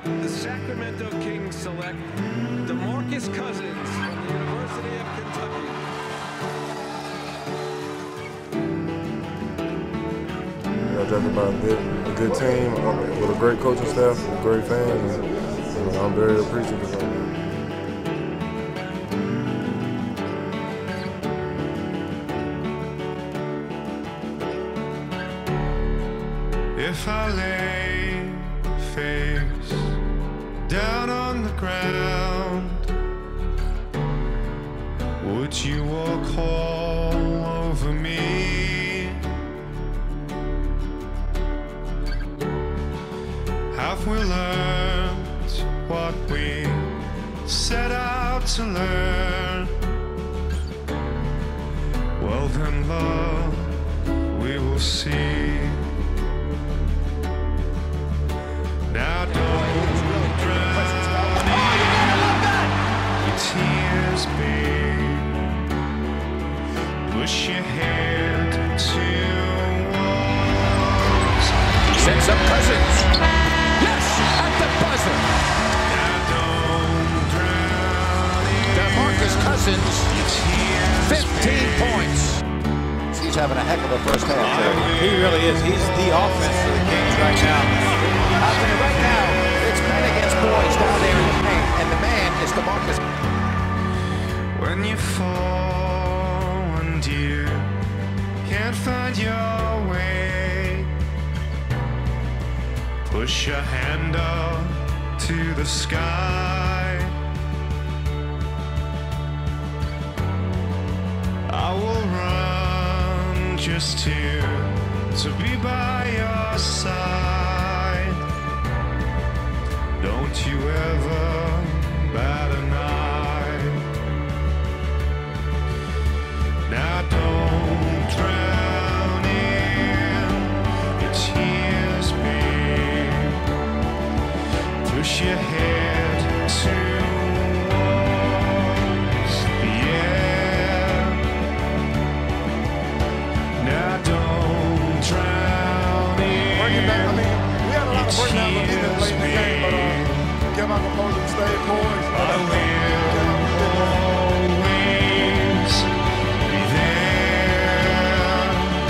The Sacramento Kings select DeMarcus Cousins from the University of Kentucky. I drafted by a good team with a great coaching staff, with great fans, and I'm very appreciative of it. If I lay face down on the ground, would you walk all over me? Have we learned what we set out to learn? Well then, love, we will see. Now don't drown in your tears, babe. Push your head towards. Sends up Cousins. Yes, at the buzzer. Now don't drown in DeMarcus Cousins, your tears, 15 points. He's having a heck of a first half there. He really is. He's the offense for the Kings right now. I'll tell you right now, it's men against boys down there in the paint, and the man is DeMarcus. When you fall and you can't find your way, push your hand up to the sky. I will run just to be by your side. Don't you ever bat an eye. Now don't drown in your tears, babe. Push your head towards the air. Now don't drown in Bring it back. I mean, we had a lot of bring down late in the game, but give our opponents stay poised. I will always be there,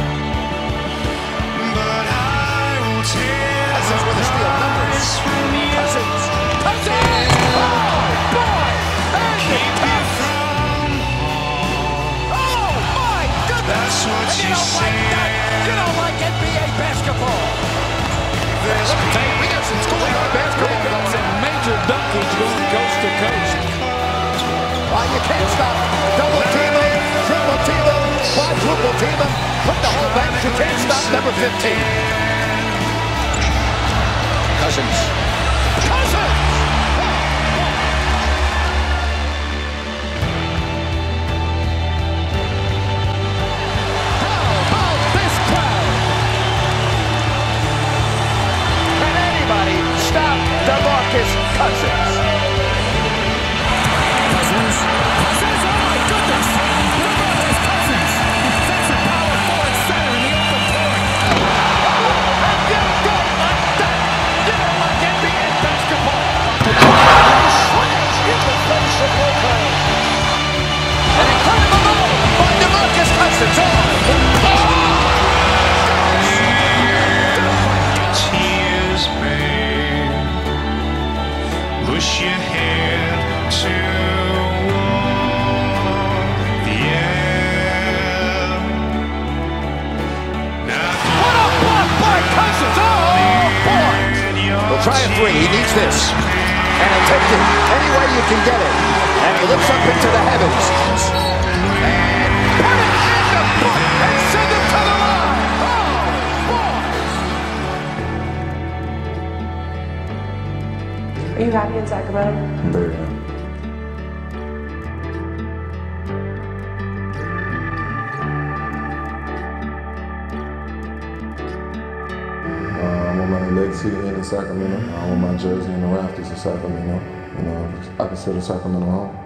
but I will tear Cousins with a steal. eyes from you. Cousins. Oh, boy! And Keep the you from harm. Oh, my goodness! That's what And you you don't say. like that? You don't like NBA basketball? There's Hey, we got some scoring on basketball going on. Major dunkage going coast to coast. You can't stop. Double team him, triple team him, quadruple team him. Put the whole bench. You can't stop number 15. Cousins. Cousins! How about this crowd? Can anybody stop DeMarcus Cousins? Cousins, oh my goodness! DeMarcus Cousins sets a power forward center in the open court. And you don't like that! You don't like NBA basketball! Swings in the face of Lopez. An incredible move by DeMarcus Cousins. tears, babe. Push your head toward the air. Now What a block by Cousins. Oh, boy. He'll try a three. He needs this. And he'll take it any way you can get it. And he looks up into the heavens. And put it in the book and send it to the line. Oh, boy. Are you happy in Sacramento? I'm very happy. I want my legacy to end in Sacramento. I want my jersey in the rafters of Sacramento. I consider Sacramento home.